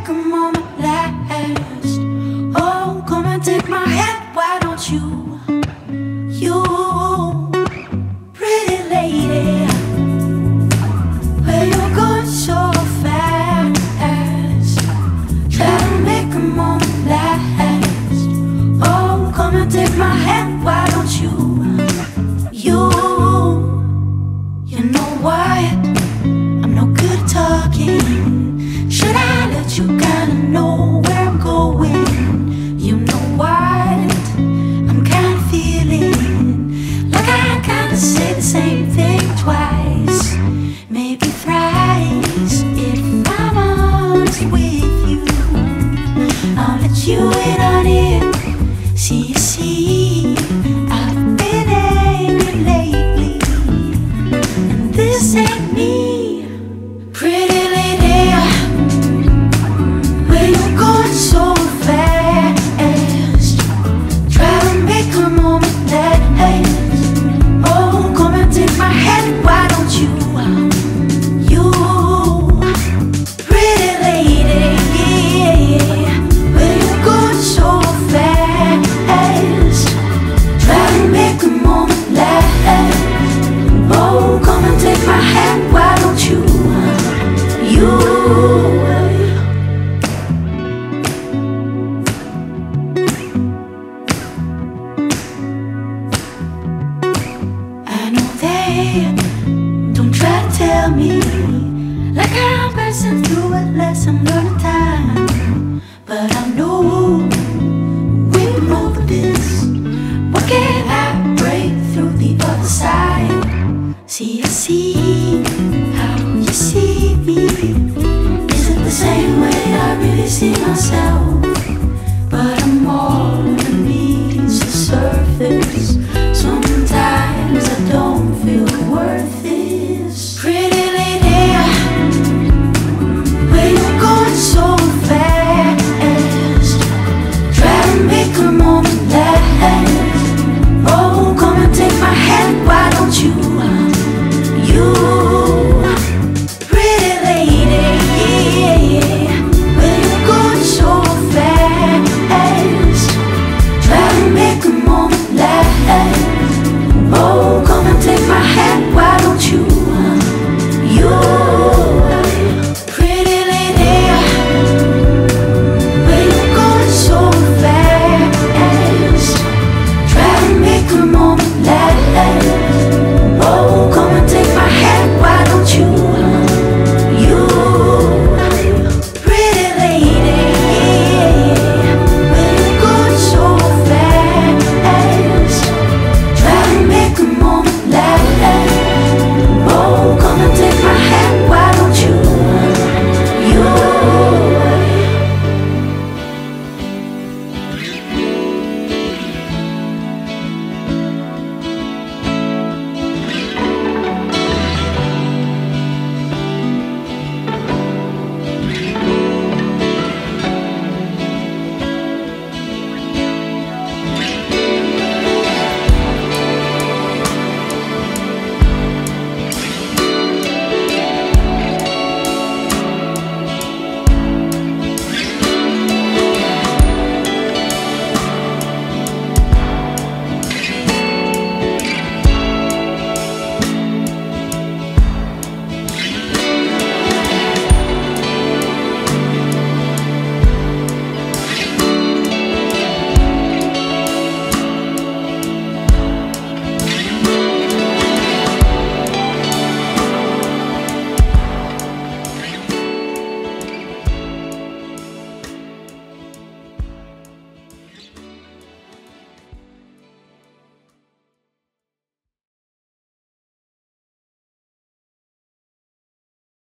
make a moment last. Oh, come and take my hand, why don't you? You, pretty lady, where you going so fast? Try to make a moment last. Oh, come and take my hand, why don't you? You know what? I'm no good at talking. Should I let you kinda know where I'm going? You know what? I'm kinda feeling like I kinda say the same thing twice, maybe thrice. If I'm honest with you, I'll let you in on it. See, you see, I've been angry lately, and this ain't me. Pretty lady, where you going so fast? Try to make a moment last. Oh, come and take my hand, why don't you? You, pretty lady, where you going so fast? Try to make a moment last. Oh, come and take my hand, why don't you? You, I know they don't try to tell me like I'm passing through a lesson learned time, but I know we're over this. What can I break through the other side? See, I see how you see me. Is it the same way I really see myself?